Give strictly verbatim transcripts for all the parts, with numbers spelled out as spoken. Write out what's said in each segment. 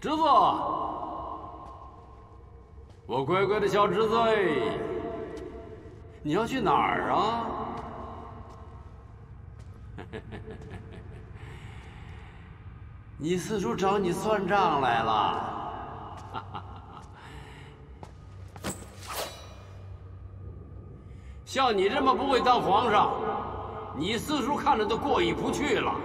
侄子，我乖乖的小侄子哎，你要去哪儿啊？你四叔找你算账来了。像你这么不会当皇上，你四叔看着都过意不去了。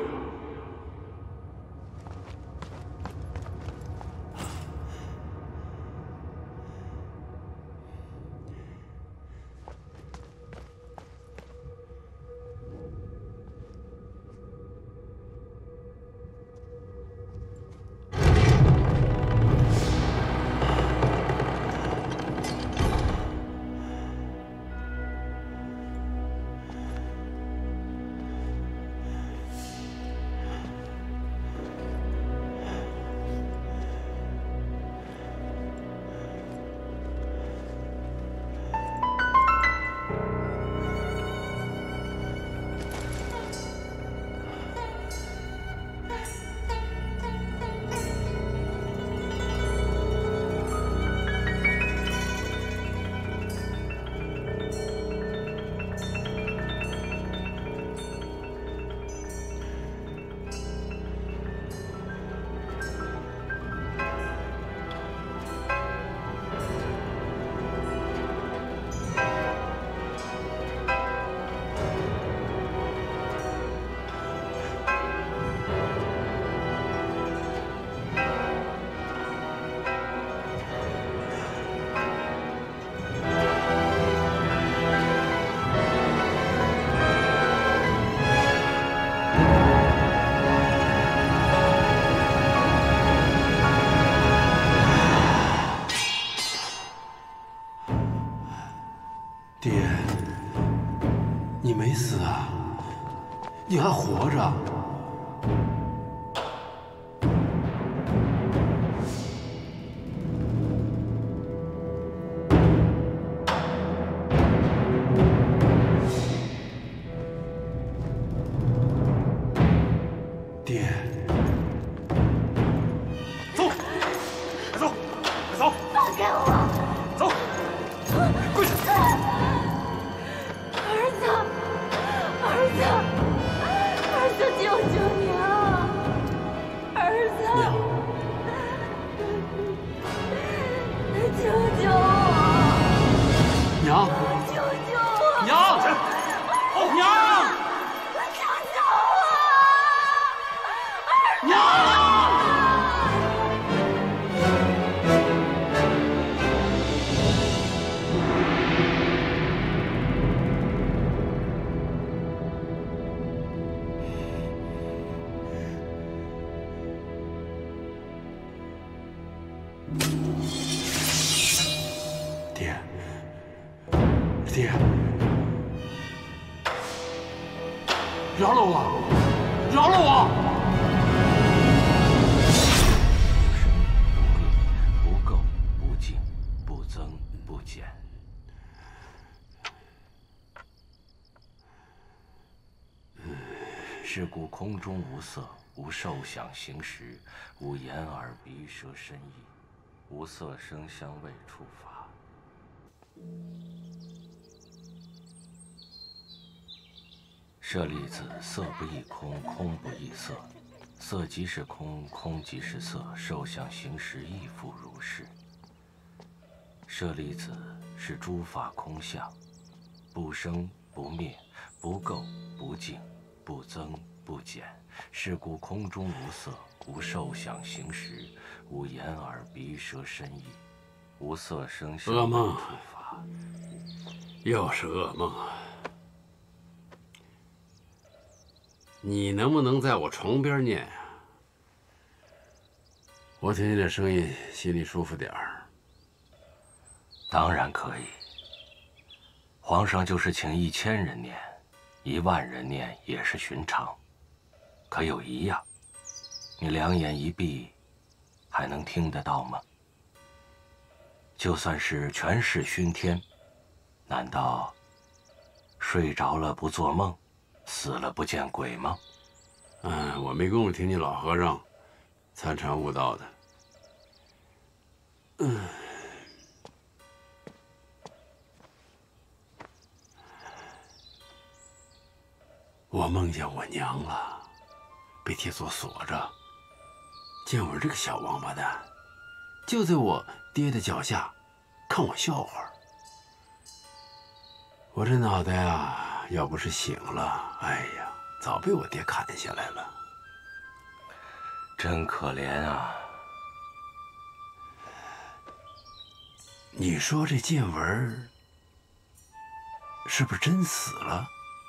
你还活着？爹， 走，快走，快走！ 放开我！ 走，跪下！ 儿子，儿子。 儿子，救救你啊！儿子， 娘， 救救我！ 娘， 救救我！ 娘，娘， 救救我！ 娘！ 爹，爹，饶了我，饶了我！ 不生不恶，不垢不净，不增不减。是故空中无色，无受想行识，无眼耳鼻舌身意，无色声香味触法。 舍利子，色不异空，空不异色，色即是空，空即是色，受想行识亦复如是。舍利子，是诸法空相，不生不灭，不垢不净，不增不减。是故空中无色，无受想行识，无眼耳鼻舌身意，无色声香味触法。 又是噩梦啊！你能不能在我床边念啊？我听见这声音，心里舒服点儿。 当然可以。皇上就是请一千人念，一万人念也是寻常。可有一样，你两眼一闭，还能听得到吗？就算是权势熏天，难道睡着了不做梦，死了不见鬼吗？ 嗯，我没工夫听你老和尚参禅悟道的。 嗯。我梦见我娘了，被铁锁锁着。建文这个小王八蛋，就在我爹的脚下，看我笑话。我这脑袋啊，要不是醒了，哎呀，早被我爹砍下来了。 真可怜啊！ 你说这建文是不是真死了？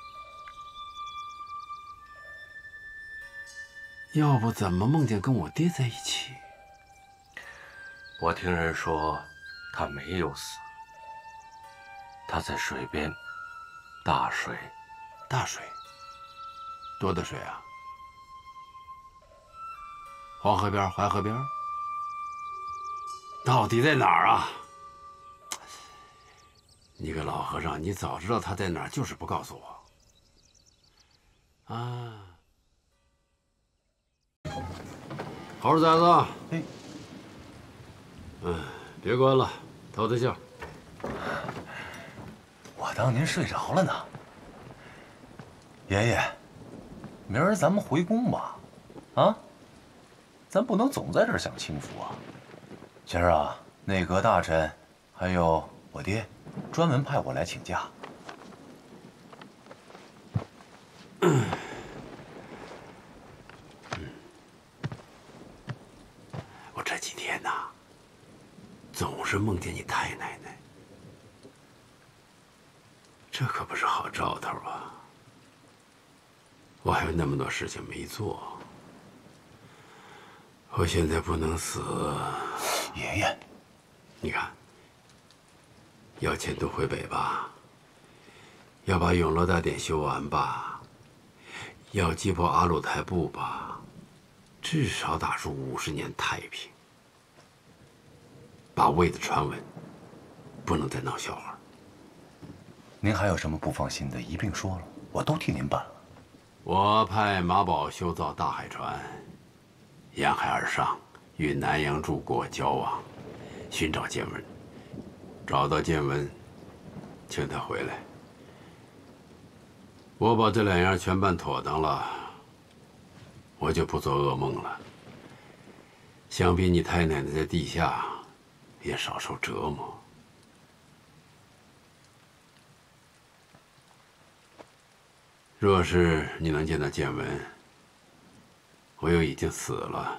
要不怎么梦见跟我爹在一起？ 我听人说，他没有死，他在水边，大水， 大水，多大水啊？黄河边、淮河边，到底在哪儿啊？你个老和尚，你早知道他在哪儿，就是不告诉我。啊！猴崽子， 哎， 嗯，别关了，透透气儿。 我当您睡着了呢。爷爷，明儿咱们回宫吧，啊？咱不能总在这儿享清福啊。今儿啊，内阁大臣还有我爹，专门派我来请假。 我这几天呐，总是梦见你太奶奶，这可不是好兆头啊！我还有那么多事情没做，我现在不能死。 爷爷， 你看，要迁都回北吧，要把永乐大典修完吧，要击破阿鲁台部吧，至少打出五十年太平。把魏的传闻，不能再闹笑话。 您还有什么不放心的，一并说了，我都替您办了。 我派马宝修造大海船，沿海而上，与南洋诸国交往，寻找建文。找到建文，请他回来。我把这两样全办妥当了，我就不做噩梦了。想必你太奶奶在地下也少受折磨。若是你能见到建文，我又已经死了，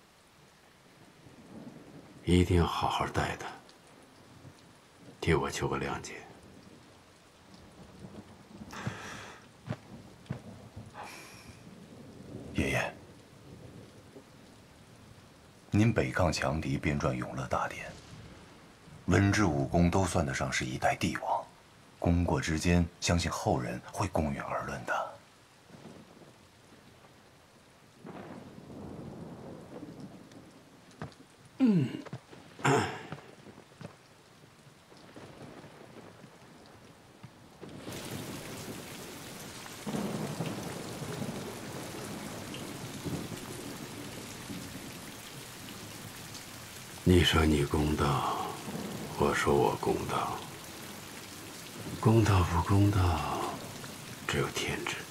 一定要好好待他，替我求个谅解。 爷爷，您北抗强敌，编撰《永乐大典》，文治武功都算得上是一代帝王，功过之间，相信后人会公允而论的。 嗯。你说你公道，我说我公道。公道不公道，只有天知道。